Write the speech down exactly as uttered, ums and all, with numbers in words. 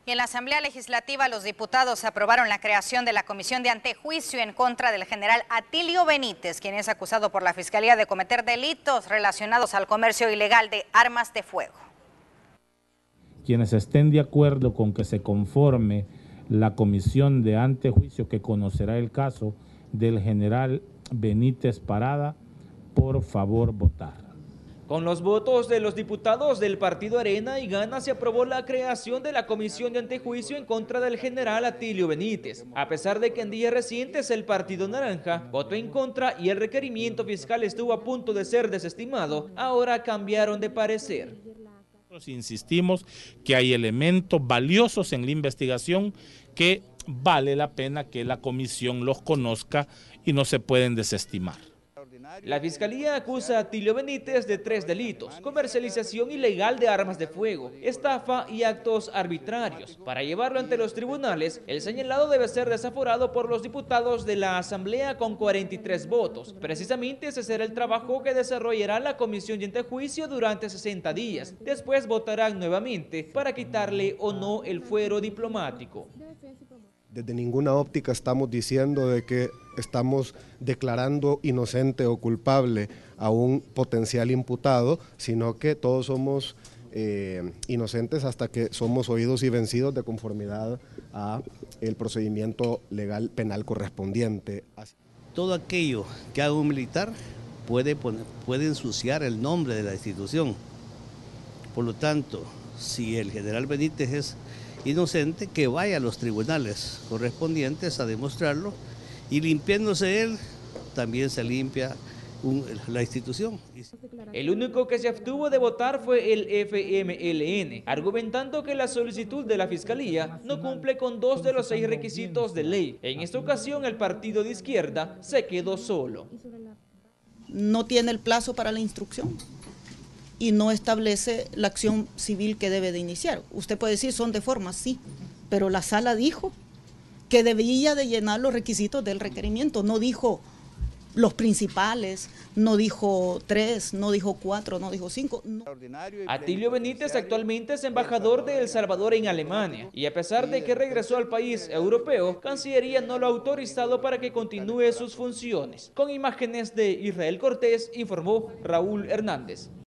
Y en la Asamblea Legislativa los diputados aprobaron la creación de la Comisión de Antejuicio en contra del general Atilio Benítez, quien es acusado por la Fiscalía de cometer delitos relacionados al comercio ilegal de armas de fuego. Quienes estén de acuerdo con que se conforme la Comisión de Antejuicio que conocerá el caso del general Benítez Parada, por favor votar. Con los votos de los diputados del Partido Arena y Gana se aprobó la creación de la Comisión de Antejuicio en contra del general Atilio Benítez. A pesar de que en días recientes el Partido Naranja votó en contra y el requerimiento fiscal estuvo a punto de ser desestimado, ahora cambiaron de parecer. Nosotros insistimos que hay elementos valiosos en la investigación que vale la pena que la comisión los conozca y no se pueden desestimar. La Fiscalía acusa a Atilio Benítez de tres delitos: comercialización ilegal de armas de fuego, estafa y actos arbitrarios. Para llevarlo ante los tribunales, el señalado debe ser desaforado por los diputados de la Asamblea con cuarenta y tres votos. Precisamente ese será el trabajo que desarrollará la Comisión de Antejuicio durante sesenta días. Después votarán nuevamente para quitarle o no el fuero diplomático. Desde ninguna óptica estamos diciendo de que estamos declarando inocente o culpable a un potencial imputado, sino que todos somos eh, inocentes hasta que somos oídos y vencidos de conformidad a el procedimiento legal penal correspondiente. Todo aquello que haga un militar puede, poner, puede ensuciar el nombre de la institución. Por lo tanto, si el general Benítez es inocente, que vaya a los tribunales correspondientes a demostrarlo, y limpiándose él, también se limpia un, la institución. El único que se abstuvo de votar fue el F M L N, argumentando que la solicitud de la Fiscalía no cumple con dos de los seis requisitos de ley. En esta ocasión el partido de izquierda se quedó solo. No tiene el plazo para la instrucción y no establece la acción civil que debe de iniciar. Usted puede decir son de forma, sí, pero la sala dijo que debía de llenar los requisitos del requerimiento, no dijo los principales, no dijo tres, no dijo cuatro, no dijo cinco. No. Atilio Benítez actualmente es embajador de El Salvador en Alemania y a pesar de que regresó al país europeo, Cancillería no lo ha autorizado para que continúe sus funciones. Con imágenes de Israel Cortés, informó Raúl Hernández.